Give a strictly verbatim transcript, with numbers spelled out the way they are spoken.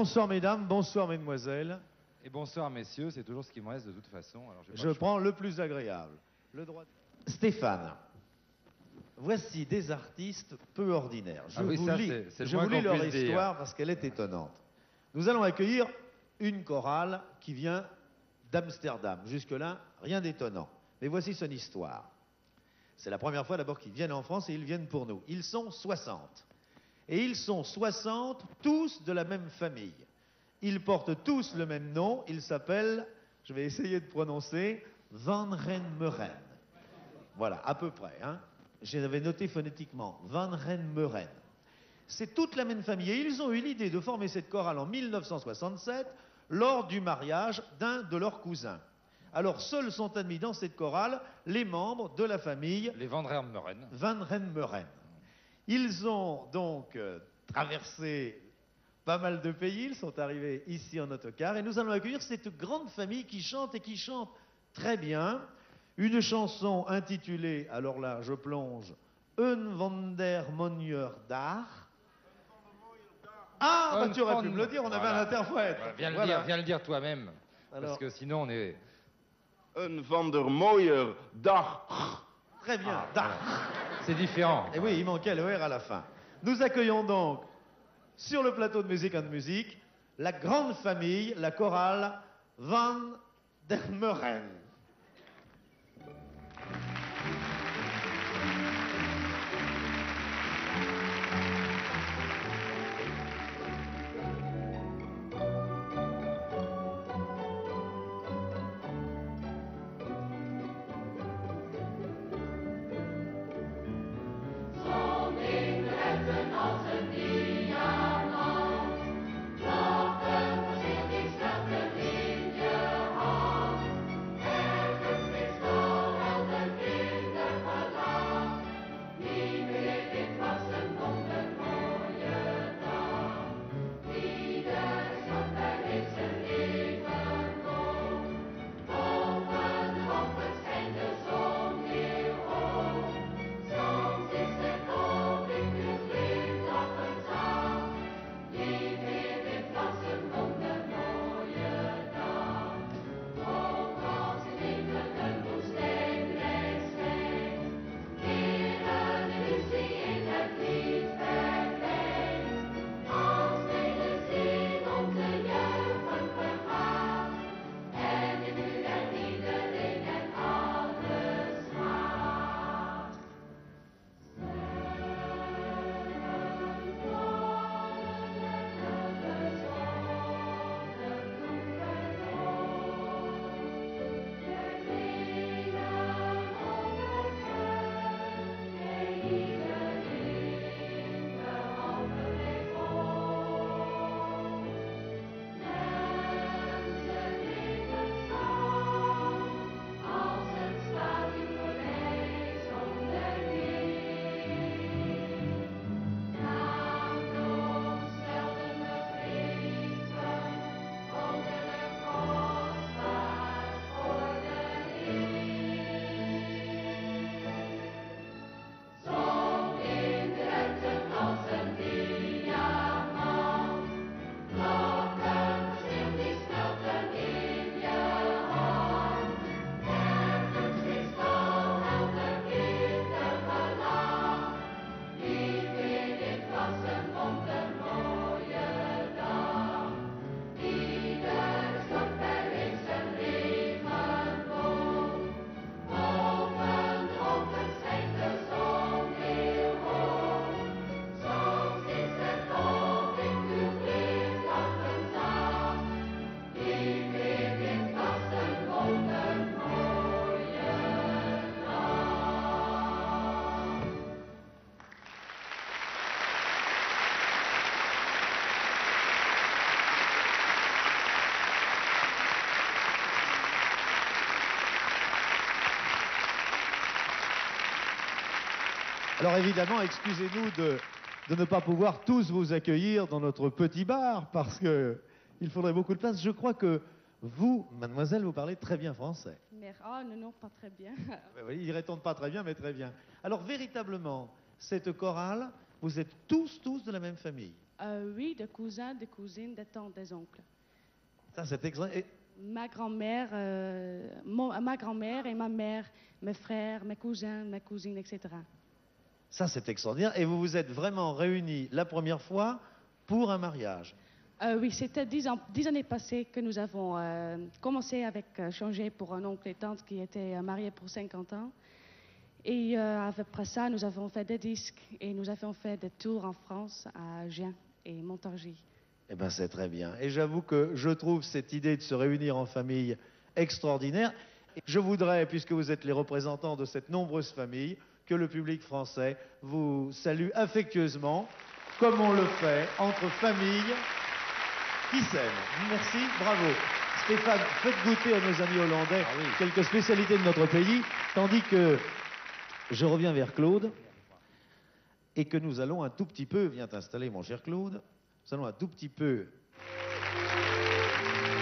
Bonsoir mesdames, bonsoir mesdemoiselles. Et bonsoir messieurs, c'est toujours ce qui me reste de toute façon. Alors, je prends le plus agréable. Le droit de... Stéphane, voici des artistes peu ordinaires. Je ah oui, vous ça, lis, c'est, je vous lis leur histoire dire. Parce qu'elle est étonnante. Nous allons accueillir une chorale qui vient d'Amsterdam. Jusque-là, rien d'étonnant. Mais voici son histoire. C'est la première fois d'abord qu'ils viennent en France et ils viennent pour nous. Ils sont soixante. Et ils sont soixante, tous de la même famille. Ils portent tous le même nom. Ils s'appellent, je vais essayer de prononcer, Van Renmeren. Voilà, à peu près. Hein. J'avais noté phonétiquement, Van Renmeren. C'est toute la même famille. Et ils ont eu l'idée de former cette chorale en mille neuf cent soixante-sept, lors du mariage d'un de leurs cousins. Alors, seuls sont admis dans cette chorale les membres de la famille... Les Van Renmeren. Van Renmeren. Ils ont donc euh, traversé pas mal de pays, ils sont arrivés ici en autocar, et nous allons accueillir cette grande famille qui chante et qui chante très bien. Une chanson intitulée, alors là, je plonge, Un van der Mooijer Dag. Ah, bah, tu aurais pu me le dire, on voilà. avait un interprète. Voilà, viens, le voilà. dire, viens le dire toi-même, alors... parce que sinon on est... Un van der Mooijer Dag. Très bien, ah, Dag. Voilà. C'est différent. Et oui, il manquait le R à la fin. Nous accueillons donc, sur le plateau de Musique and Musique, la grande famille, la chorale Van der Meuren. Alors évidemment, excusez-nous de, de ne pas pouvoir tous vous accueillir dans notre petit bar, parce qu'il faudrait beaucoup de place. Je crois que vous, mademoiselle, vous parlez très bien français. Mais, ah, non, non, pas très bien. Oui, il ne répond pas très bien, mais très bien. Alors véritablement, cette chorale, vous êtes tous, tous de la même famille. Euh, oui, de cousins, de cousines, de tantes, des oncles. Ça, c'est extra... et- Ma grand-mère, euh, mon- ma grand-mère et ma mère, mes frères, mes cousins, mes cousines, et cetera. Ça, c'est extraordinaire. Et vous vous êtes vraiment réunis la première fois pour un mariage. Euh, oui, c'était dix, ans, dix années passées que nous avons euh, commencé avec euh, changer pour un oncle et tante qui étaient euh, mariés pour cinquante ans. Et euh, après ça, nous avons fait des disques et nous avons fait des tours en France, à Gien et Montargis. Eh bien, c'est très bien. Et j'avoue que je trouve cette idée de se réunir en famille extraordinaire. Et je voudrais, puisque vous êtes les représentants de cette nombreuse famille, que le public français vous salue affectueusement, comme on le fait entre familles qui s'aiment. Merci, bravo. Stéphane, faites goûter à nos amis hollandais Ah oui. quelques spécialités de notre pays, tandis que je reviens vers Claude et que nous allons un tout petit peu, viens t'installer mon cher Claude, nous allons un tout petit peu